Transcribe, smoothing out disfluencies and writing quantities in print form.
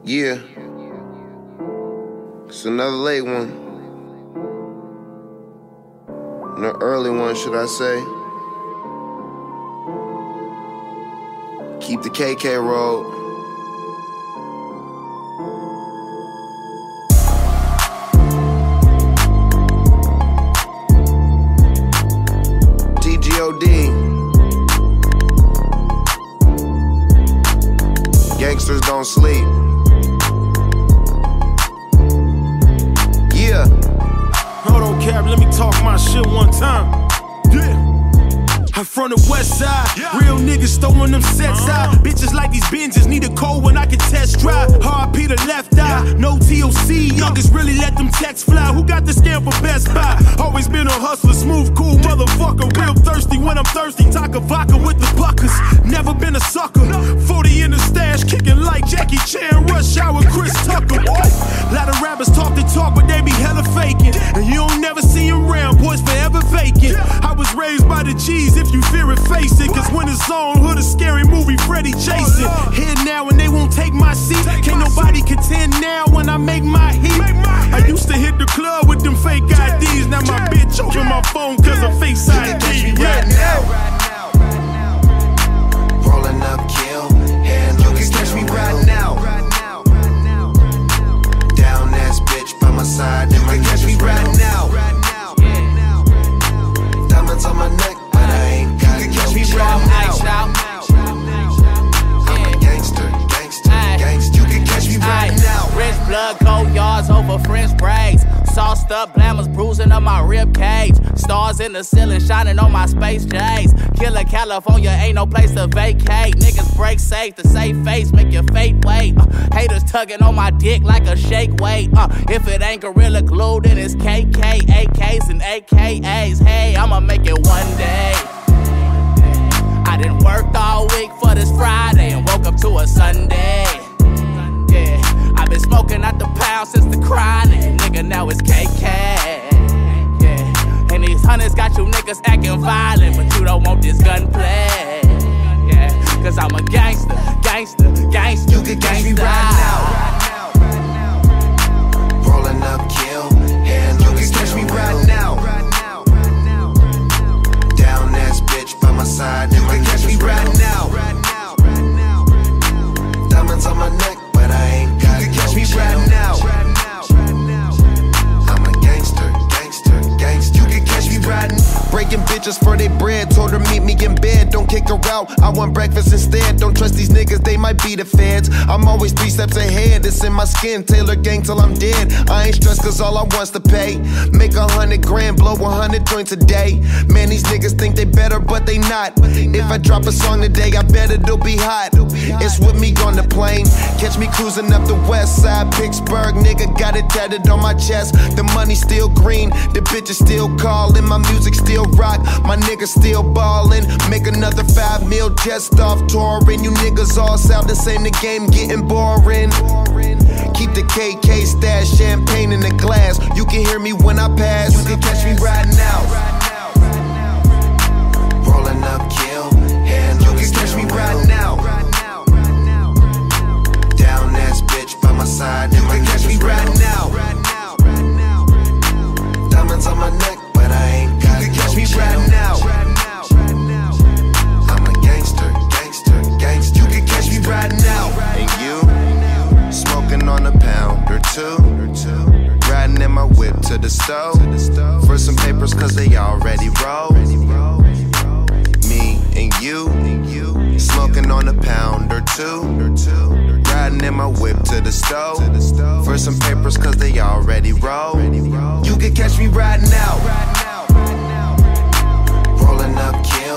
Yeah, it's another late one. An early one, should I say. Keep the KK road. TGOD. Gangsters don't sleep. Yeah. Hold on, Cap, let me talk my shit one time. Yeah. I'm from the west side, real niggas throwing them sets out. Bitches like these Benjis need a code when I can test drive. RP the left eye, no TOC, youngest really let them texts fly. Who got the scam for Best Buy? Always been a hustler, smooth, cool motherfucker. Real thirsty when I'm thirsty, talk a vodka with the buckers. Never been a sucker, 40 in the stash, kicking like Jackie Chan, Rush Hour, Chris Tucker. Lot of rappers talk the talk, but they be hella faking. And you don't never see them round, boys forever vacant. I was raised by the G's. If you fear it, face it. Cause when it's on, hood a scary movie, Freddy chasing. Here now and they won't take my seat. Can't nobody contend now when I make my heat. I used to hit the club with them fake IDs. Now my bitch open my phone cause her face ID. Right now. Rolling up, kill. Hand you can catch me right now. Down ass bitch by my side. You can catch me right now. Diamonds on my neck. You can catch me right now. I'm a gangster, gangster. You can catch me right now. Rich blood, cold yards over French braids. Sauced up glamours bruising up my rib cage. Stars in the ceiling shining on my space J's. Killer California ain't no place to vacate. Niggas break safe, the safe face make your fate wait. Haters tugging on my dick like a shake weight. If it ain't Gorilla Glue, then it's KK, AKs and AKAs. Hey, I'ma make it one day. I done worked all week for this Friday and woke up to a Sunday. Yeah, I've been smoking out the pound since the chronic. Nigga, now it's KK. Yeah, and these hunters got you niggas acting violent, but you don't want this gunplay. Yeah, cause I'm a gangster, gangster, gangster. You can catch me right now. Rolling up, kill. Hand you can catch me right now. Down ass bitch by my side. You can catch me right now. Diamonds on my neck, but I ain't got you can catch me right now. I'm a gangster, gangster, gangster. You can catch me right now. Breaking bitches for their bread. Told her meet me in bed, don't kick her out. I want breakfast instead. Don't trust these niggas, they might be the feds. I'm always 3 steps ahead, it's in my skin. Taylor gang till I'm dead. I ain't stressed cause all I want's to pay. Make 100 grand, blow 100 joints a day. Man, these niggas think they better, but they not. If I drop a song today, I bet it'll be hot. It's with me on the plane. Catch me cruising up the west side, Pittsburgh. Nigga got it tatted on my chest. The money still green, the bitches still calling. My music still rock, my niggas still ballin'. Make another 5 mil just off touring. You niggas all sound the same, the game getting boring. Keep the KK stash, champagne in the glass. You can hear me when I pass. You can catch me right now. Rolling up, kill. Hand you can catch me right now. Down ass bitch by my side. You can catch me right now. Diamonds on my neck, but I ain't got you can catch me right now. I'm a gangster, gangster, gangster. You can catch me right now. And you, smoking on a pound or two, riding in my whip to the stove for some papers cause they already roll. Me and you, smoking on a pound or two, riding in my whip to the stove for some papers cause they already roll. You can catch me right now. Rolling up, kill.